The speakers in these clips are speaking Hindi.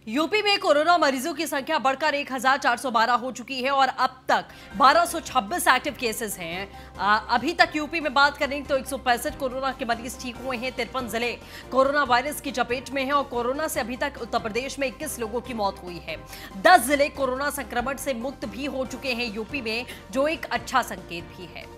यूपी में कोरोना मरीजों की संख्या बढ़कर 1412 हो चुकी है और अब तक 1226 एक्टिव केसेस हैं। अभी तक यूपी में बात करें तो 165 कोरोना के मरीज ठीक हुए हैं। 53 जिले कोरोना वायरस की चपेट में हैं और कोरोना से अभी तक उत्तर प्रदेश में 21 लोगों की मौत हुई है। 10 जिले कोरोना संक्रमण से मुक्त भी हो चुके हैं यूपी में, जो एक अच्छा संकेत भी है।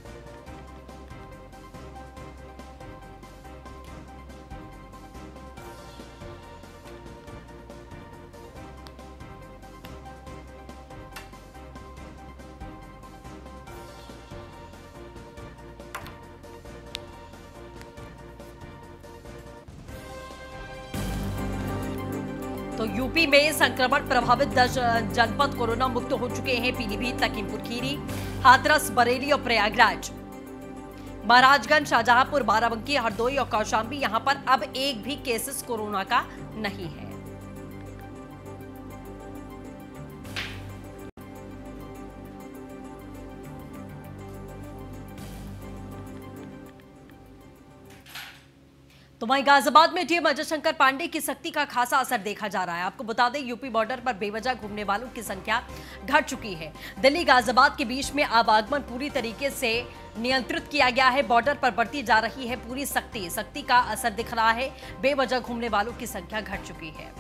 तो यूपी में संक्रमण प्रभावित 10 जनपद कोरोना मुक्त हो चुके हैं। पीलीभीत, लखीमपुर खीरी, हाथरस, बरेली और प्रयागराज, महाराजगंज, शाहजहांपुर, बाराबंकी, हरदोई और कौशाम्बी, यहां पर अब एक भी केसेस कोरोना का नहीं है। तो वहीं गाजियाबाद में डीएम अजय शंकर पांडे की सख्ती का खासा असर देखा जा रहा है। आपको बता दें, यूपी बॉर्डर पर बेवजह घूमने वालों की संख्या घट चुकी है। दिल्ली गाजियाबाद के बीच में आवागमन पूरी तरीके से नियंत्रित किया गया है। बॉर्डर पर बढ़ती जा रही है पूरी सख्ती का असर दिख रहा है। बेवजह घूमने वालों की संख्या घट चुकी है।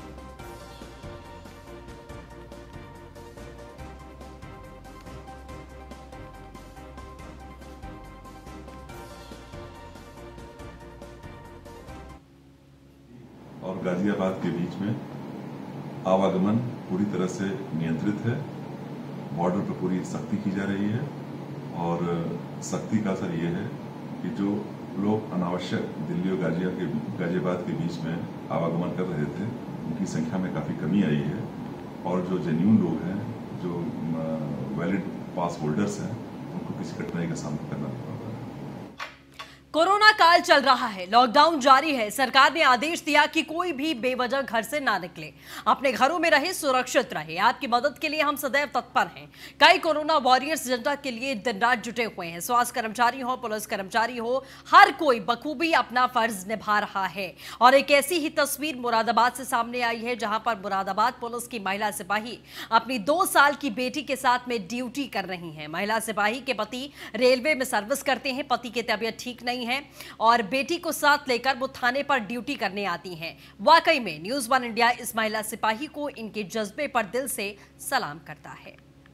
और गाजियाबाद के बीच में आवागमन पूरी तरह से नियंत्रित है। बॉर्डर पर पूरी सख्ती की जा रही है और सख्ती का असर ये है कि जो लोग अनावश्यक दिल्ली और गाजियाबाद के बीच में आवागमन कर रहे थे, उनकी संख्या में काफ़ी कमी आई है और जो जेन्युइन लोग हैं, जो वैलिड पास होल्डर्स हैं, उनको किसी कठिनाई का सामना करना नहीं पड़ रहा है। कोरोना काल चल रहा है, लॉकडाउन जारी है। सरकार ने आदेश दिया कि कोई भी बेवजह घर से ना निकले, अपने घरों में रहे, सुरक्षित रहे। आपकी मदद के लिए हम सदैव तत्पर हैं। कई कोरोना वॉरियर्स जनता के लिए दिन रात जुटे हुए हैं। स्वास्थ्य कर्मचारी हो, पुलिस कर्मचारी हो, हर कोई बखूबी अपना फर्ज निभा रहा है। और एक ऐसी ही तस्वीर मुरादाबाद से सामने आई है, जहां पर मुरादाबाद पुलिस की महिला सिपाही अपनी 2 साल की बेटी के साथ में ड्यूटी कर रही हैं। महिला सिपाही के पति रेलवे में सर्विस करते हैं। पति की तबीयत ठीक नहीं है और बेटी को साथ लेकर वो थाने पर ड्यूटी करने आती हैं। वाकई में न्यूज़ 1 इंडिया इस महिला सिपाही को इनके जज्बे पर दिल से सलाम करता है।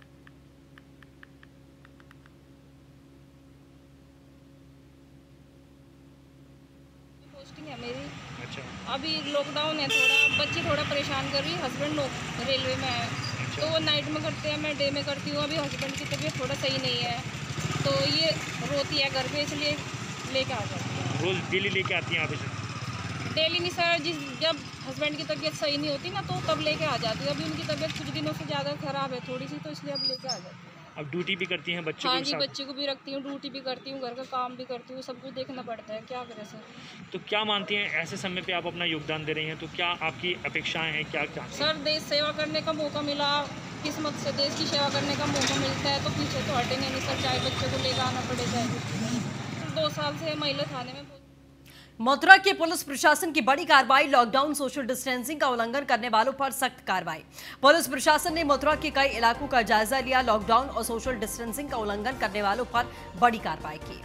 पोस्टिंग है मेरी। अच्छा। अभी लॉकडाउन है, थोड़ा बच्ची थोड़ा परेशान कर रही है। हस्बैंड रेलवे में है। अच्छा। तो वो नाइट में करते हैं, मैं डे में करती हूँ। अभी हस्बैंड की तबीयत थोड़ा सही नहीं है, तो ये रोती है घर पे, इसलिए लेके आ जाती है। रोज डेली लेके आती हैं आप इसे? डेली नहीं सर, जब हस्बैंड की तबीयत सही नहीं होती ना, तो तब लेके आ जाती है। अभी उनकी तबीयत कुछ दिनों से ज़्यादा खराब है थोड़ी सी, तो इसलिए अब लेके आ जाती है। अब ड्यूटी भी करती हैं बच्चों हाँ को? जी, बच्चे को भी रखती हूँ, ड्यूटी भी करती हूँ, घर का काम भी करती हूँ, सब कुछ देखना पड़ता है, क्या करें सर। तो क्या मानती हैं ऐसे समय पे आप अपना योगदान दे रही हैं, तो क्या आपकी अपेक्षाएं हैं, क्या चाहती हैं? सर, देश सेवा करने का मौका मिला, किस्मत से देश की सेवा करने का मौका मिलता है, तो पीछे तो हटेंगे नहीं सर, चाहे बच्चे को लेकर आना पड़े, चाहे 2 साल से महिला थाने में। मथुरा के पुलिस प्रशासन की बड़ी कार्रवाई। लॉकडाउन, सोशल डिस्टेंसिंग का उल्लंघन करने वालों पर सख्त कार्रवाई। पुलिस प्रशासन ने मथुरा के कई इलाकों का जायजा लिया। लॉकडाउन और सोशल डिस्टेंसिंग का उल्लंघन करने वालों पर बड़ी कार्रवाई की।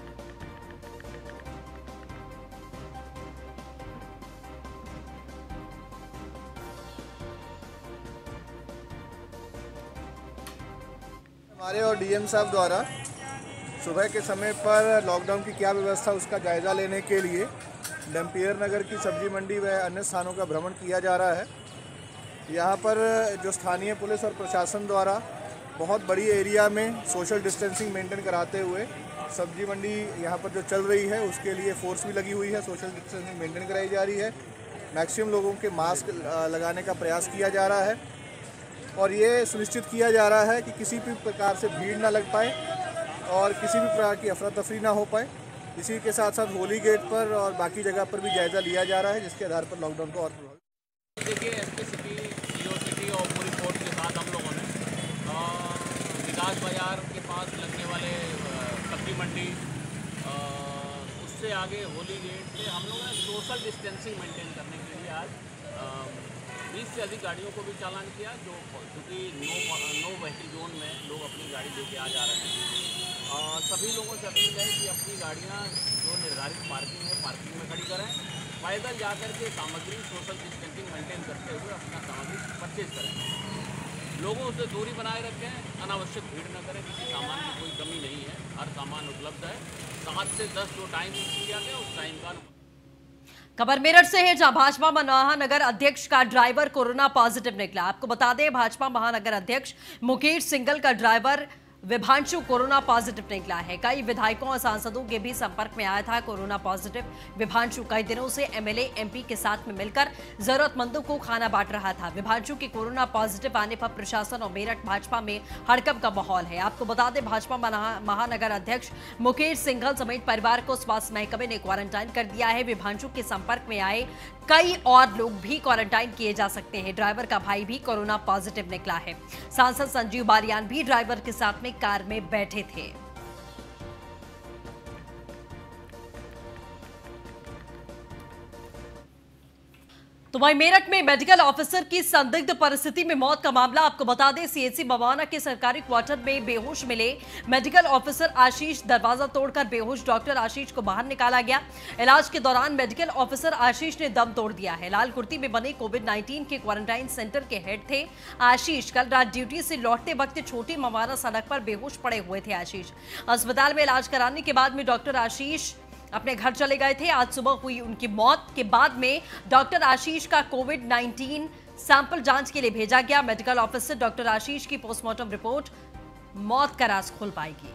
हमारे और डीएम साहब द्वारा सुबह के समय पर लॉकडाउन की क्या व्यवस्था, उसका जायजा लेने के लिए डम्पियर नगर की सब्जी मंडी व अन्य स्थानों का भ्रमण किया जा रहा है। यहाँ पर जो स्थानीय पुलिस और प्रशासन द्वारा बहुत बड़ी एरिया में सोशल डिस्टेंसिंग मेंटेन कराते हुए सब्जी मंडी यहाँ पर जो चल रही है, उसके लिए फोर्स भी लगी हुई है। सोशल डिस्टेंसिंग मेंटेन कराई जा रही है। मैक्सिमम लोगों के मास्क लगाने का प्रयास किया जा रहा है और ये सुनिश्चित किया जा रहा है कि किसी भी प्रकार से भीड़ ना लग पाए और किसी भी प्रकार की अफरा तफरी ना हो पाए। इसी के साथ साथ होली गेट पर और बाकी जगह पर भी जायजा लिया जा रहा है, जिसके आधार पर लॉकडाउन को और प्रभावित। देखिए, एसपी सिटी, सीओ सिटी और पूरी फोर्स के साथ हम लोगों ने विकास बाजार के पास लगने वाले सब्जी मंडी, उससे आगे होली गेट से हम लोगों ने सोशल डिस्टेंसिंग मेंटेन करने के लिए आज 20 से अधिक गाड़ियों को भी चालान किया, जो क्योंकि नो व्हीकल जोन में लोग अपनी गाड़ी लेके आ जा रहे हैं। सभी लोगों से अपील है कि अपनी गाड़ियाँ जो निर्धारित पार्किंग है पार्किंग में खड़ी करें, पैदल जाकर के सामग्री सोशल डिस्टेंसिंग मेंटेन करते हुए अपना सामग्री परचेज करें। लोगों से दूरी बनाए रखें, अनावश्यक भीड़ न करें, किसी सामान की कोई कमी नहीं है, हर सामान उपलब्ध है। 7 से 10 जो टाइम किया गया उस टाइम का। खबर मेरठ से है, जहां भाजपा महानगर अध्यक्ष का ड्राइवर कोरोना पॉजिटिव निकला। आपको बता दें, भाजपा महानगर अध्यक्ष मुकेश सिंघल का ड्राइवर विभांशु कोरोना पॉजिटिव निकला है। कई विधायकों और सांसदों के भी संपर्क में आया था कोरोना पॉजिटिव विभांशु। कई दिनों से एमएलए एमपी के साथ में मिलकर जरूरतमंदों को खाना बांट रहा था। विभांशु के कोरोना पॉजिटिव आने पर प्रशासन और मेरठ भाजपा में हड़कंप का माहौल है। आपको बता दें, भाजपा महानगर अध्यक्ष मुकेश सिंघल समेत परिवार को स्वास्थ्य महकमे ने क्वारंटाइन कर दिया है। विभांशु के संपर्क में आए कई और लोग भी क्वारंटाइन किए जा सकते हैं। ड्राइवर का भाई भी कोरोना पॉजिटिव निकला है। सांसद संजीव बालियान भी ड्राइवर के साथ में कार में बैठे थे। तो वहीं मेरठ में मेडिकल ऑफिसर की संदिग्ध परिस्थिति में मौत का मामला। आपको बता दें, सीएचसी बवाना के सरकारी क्वार्टर में बेहोश मिले मेडिकल ऑफिसर आशीष दरवाजा तोड़कर बेहोश डॉक्टर आशीष को बाहर निकाला गया। इलाज के दौरान मेडिकल ऑफिसर आशीष ने दम तोड़ दिया है। लाल कुर्ती में बने कोविड-19 के क्वारंटाइन सेंटर के हेड थे आशीष। कल रात ड्यूटी से लौटते वक्त छोटी मवाना सड़क पर बेहोश पड़े हुए थे आशीष। अस्पताल में इलाज कराने के बाद में डॉक्टर आशीष अपने घर चले गए थे। आज सुबह हुई उनकी मौत के बाद में डॉक्टर आशीष का कोविड-19 सैंपल जांच के लिए भेजा गया। मेडिकल ऑफिसर डॉक्टर आशीष की पोस्टमार्टम रिपोर्ट मौत का राज खोल पाएगी।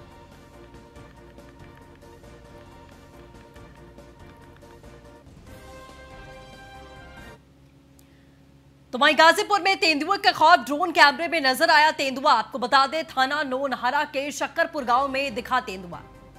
तो वहीं गाजीपुर में तेंदुए का खौफ ड्रोन कैमरे में नजर आया तेंदुआ। आपको बता दें, थाना नोनहरा के शक्करपुर गांव में दिखा तेंदुआ।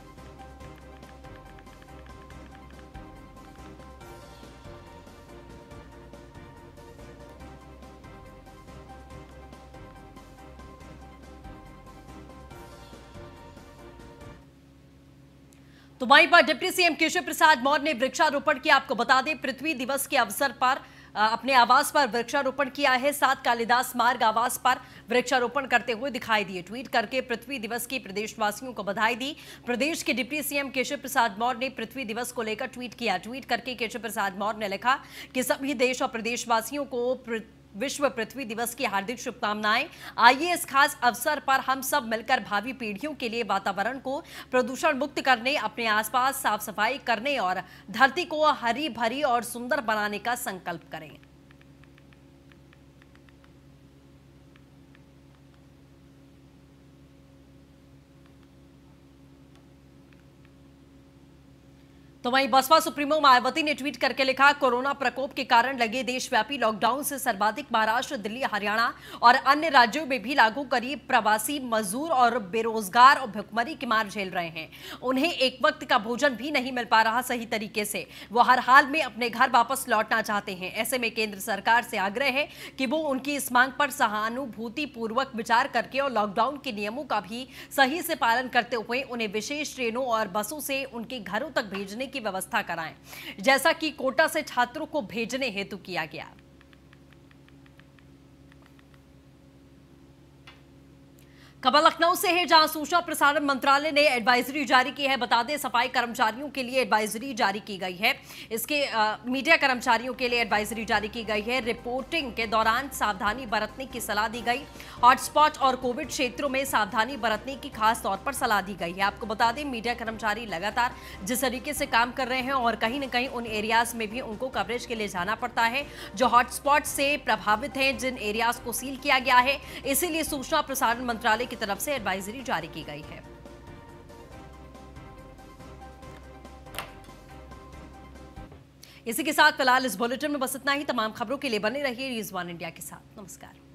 तो वहीं पर डिप्टी सीएम केशव प्रसाद मौर्य ने वृक्षारोपण किया। आपको बता दें, पृथ्वी दिवस के अवसर पर अपने आवास पर वृक्षारोपण किया है। 7 कालिदास मार्ग आवास पर वृक्षारोपण करते हुए दिखाई दिए। ट्वीट करके पृथ्वी दिवस की प्रदेशवासियों को बधाई दी। प्रदेश के डिप्टी सीएम केशव प्रसाद मौर्य ने पृथ्वी दिवस को लेकर ट्वीट किया। ट्वीट करके केशव प्रसाद मौर्य ने लिखा कि सभी देश और प्रदेशवासियों को विश्व पृथ्वी दिवस की हार्दिक शुभकामनाएं। आइए इस खास अवसर पर हम सब मिलकर भावी पीढ़ियों के लिए वातावरण को प्रदूषण मुक्त करने, अपने आसपास साफ सफाई करने और धरती को हरी भरी और सुंदर बनाने का संकल्प करें। तो वहीं बसपा सुप्रीमो मायावती ने ट्वीट करके लिखा, कोरोना प्रकोप के कारण लगे देशव्यापी लॉकडाउन से सर्वाधिक महाराष्ट्र, दिल्ली, हरियाणा और अन्य राज्यों में भी लागू करीब प्रवासी मजदूर और बेरोजगार और भुखमरी की मार झेल रहे हैं। उन्हें एक वक्त का भोजन भी नहीं मिल पा रहा सही तरीके से। वो हर हाल में अपने घर वापस लौटना चाहते हैं। ऐसे में केंद्र सरकार से आग्रह है कि वो उनकी इस मांग पर सहानुभूति पूर्वक विचार करके और लॉकडाउन के नियमों का भी सही से पालन करते हुए उन्हें विशेष ट्रेनों और बसों से उनके घरों तक भेजने की व्यवस्था कराएं, जैसा कि कोटा से छात्रों को भेजने हेतु किया गया। खबर लखनऊ से है, जहां सूचना प्रसारण मंत्रालय ने एडवाइजरी जारी की है। बता दें, सफाई कर्मचारियों के लिए एडवाइजरी जारी की गई है। इसके मीडिया कर्मचारियों के लिए एडवाइजरी जारी की गई है। रिपोर्टिंग के दौरान सावधानी बरतने की सलाह दी गई। हॉटस्पॉट और कोविड क्षेत्रों में सावधानी बरतने की खास तौर पर सलाह दी गई है। आपको बता दें, मीडिया कर्मचारी लगातार जिस तरीके से काम कर रहे हैं और कहीं न कहीं उन एरियाज में भी उनको कवरेज के लिए जाना पड़ता है जो हॉटस्पॉट से प्रभावित हैं, जिन एरियाज को सील किया गया है। इसीलिए सूचना प्रसारण मंत्रालय की तरफ से एडवाइजरी जारी की गई है। इसी के साथ फिलहाल इस बुलेटिन में बस इतना ही। तमाम खबरों के लिए बने रहिए न्यूज़ 1 इंडिया के साथ। नमस्कार।